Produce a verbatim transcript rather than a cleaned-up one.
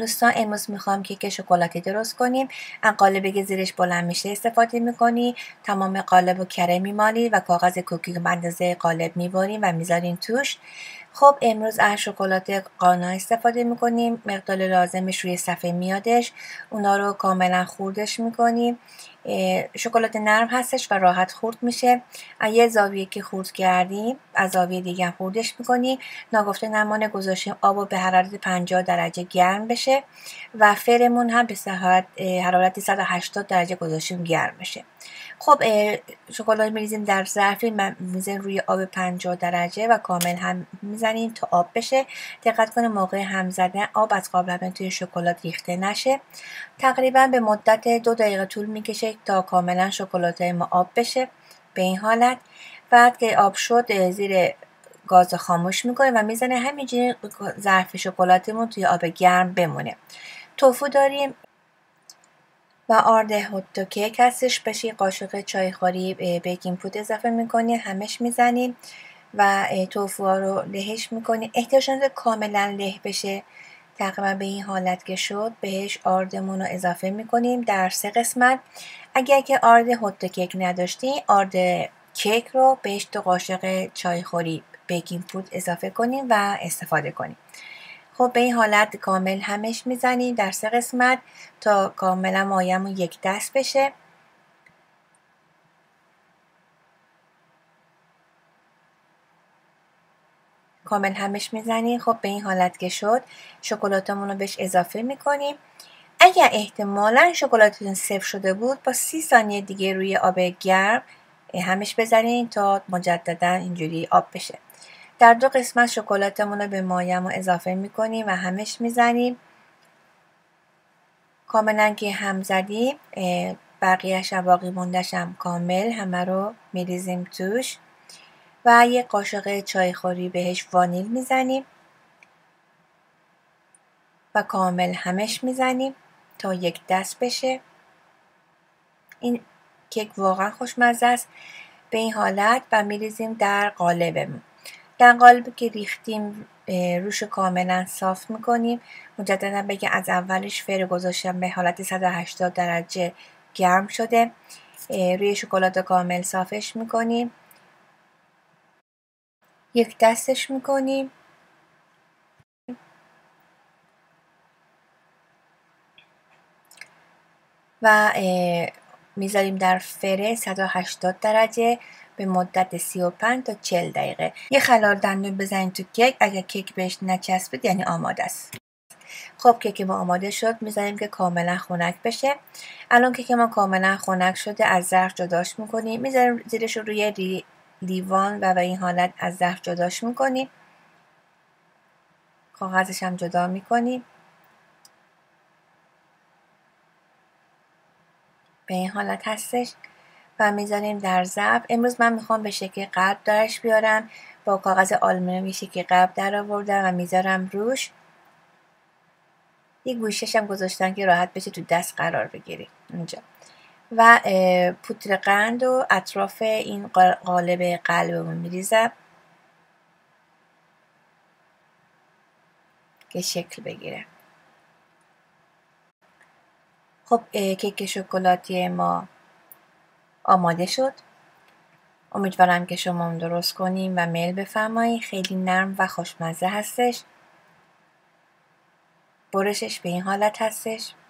دوستان، امروز میخوام کیک شکلاتی درست کنیم. از قالبی که زیرش بلند میشه استفاده میکنی. تمام قالب رو کره میمالی و کاغذ کوکی به اندازه قالب میبریم و میذاریم توش. خب امروز از شکلات قانا استفاده میکنیم. مقدار لازمش روی صفحه میادش. اونا رو کاملا خوردش میکنیم. شکلات نرم هستش و راحت خورد میشه. از یه زاویه که خورد کردیم از زاویه دیگه خوردش میکنیم. ناگفته نمانه گذاشتیم آب رو به حرارت پنجاه درجه گرم بشه و فرمون هم به حرارت صد و هشتاد درجه گذاشتیم گرم بشه. خب شکلات میریزیم در ظرفی، میزنیم روی آب پنجاه درجه و کامل هم میزنیم تا آب بشه. دقت کنید موقع هم زدن آب از قابلمه توی شکلات ریخته نشه. تقریبا به مدت دو دقیقه طول میکشه تا کاملا شکلات ما آب بشه. به این حالت بعد که آب شد زیر گاز خاموش میکنه و میزنه همینجوری ظرف شکلاتمون توی آب گرم بمونه. توفو داریم و آرد هات کیک هستش. بهش قاشق چایخوری بیکینگ پودر اضافه میکنی، همش میزنیم و توفوها رو لهش میکنیم. احتیاج نداره کاملا له بشه. تقریبا به این حالت که شد بهش آردمون رو اضافه میکنیم در سه قسمت. اگر که آرد هات کیک نداشتی آرد کیک رو بهش دو قاشق چایخوری بیکینگ پودر اضافه کنیم و استفاده کنیم. خب به این حالت کامل همش میزنیم در سه قسمت تا کاملا مایمون یک دست بشه. کامل همش میزنیم. خب به این حالت که شد شکلاتمون رو بهش اضافه میکنیم. اگر احتمالا شکلاتتون سفت شده بود با سی ثانیه دیگه روی آب گرم همش بزنین تا مجددا اینجوری آب بشه. در دو قسمت شکلاتمون رو به مایمون اضافه میکنیم و همش میزنیم. کاملا که هم زدیم بقیهش هم باقی موندهش هم کامل همه رو میریزیم توش و یک قاشق چایخوری بهش وانیل میزنیم و کامل همش میزنیم تا یک دست بشه. این کیک واقعا خوشمزه است. به این حالت و میریزیم در قالبمون. در قالبی که ریختیم روش کاملا صاف میکنیم. مجددا بگم از اولش فر گذاشتم به حالت صد و هشتاد درجه گرم شده. روی شکلات کامل صافش میکنیم. یک دستش میکنیم و میذاریم در فر صد و هشتاد درجه به مدت سی و پنج تا چهل دقیقه. یه خلال دندون بزنید تو کیک. اگر کیک بهش نچسبید یعنی آماده است. خب کیک ما آماده شد. میذاریم که کاملا خنک بشه. الان کیک ما کاملا خنک شده از ظرف جداش میکنیم. میذاریم زیرش روی ری... لیوان و به این حالت از ظرف جداش میکنیم. کاغذش هم جدا میکنیم. به این حالت هستش و میذاریم در ظرف. امروز من میخوام به شکل قلب درش بیارم. با کاغذ آلومینیومی شکل قلب در آوردم و میذارم روش. یک گوشش هم گذاشتم که راحت بشه تو دست قرار بگیری اینجا. و پودر قند و اطراف این قالب قلبمون میریزم که شکل بگیره. خب کیک شکلاتی ما آماده شد. امیدوارم که شما هم درست کنیم و میل بفرمایید. خیلی نرم و خوشمزه هستش. برشش به این حالت هستش.